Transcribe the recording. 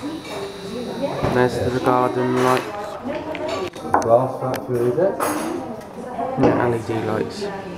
There's the garden lights. Glass factory, is it? Yeah, LED lights.